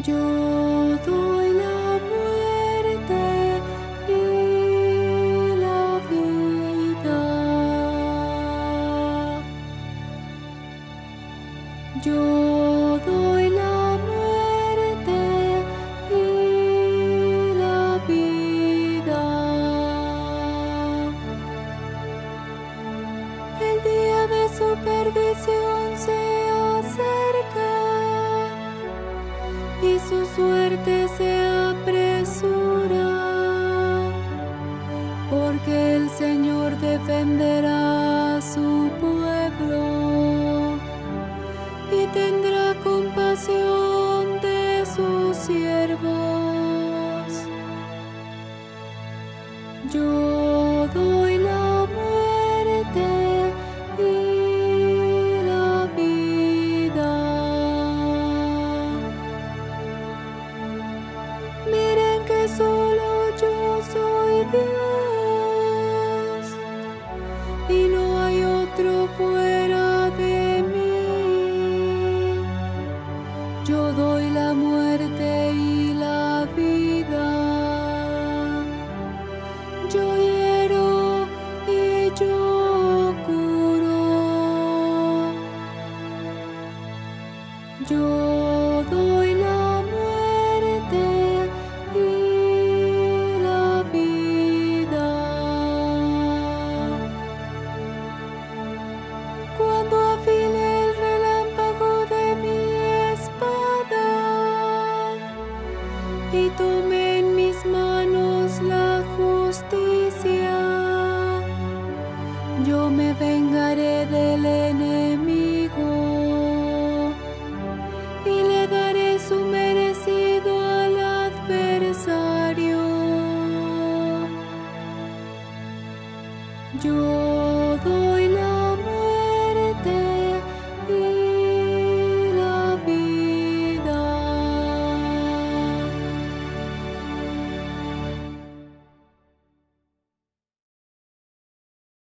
Yo doy la muerte y la vida. Yo doy la muerte y la vida. El día de su perdición se acerca y su suerte se apresura, porque el Señor defenderá a su pueblo y tendrá compasión de sus siervos. Yo doy la muerte y la vida. Miren que solo yo soy Dios y no hay otro fuera de mí. Yo doy la muerte y la vida. Yo hiero y yo curo. Yo doy la muerte y la vida. Cuando afile el relámpago de mi espada y tome en mis manos la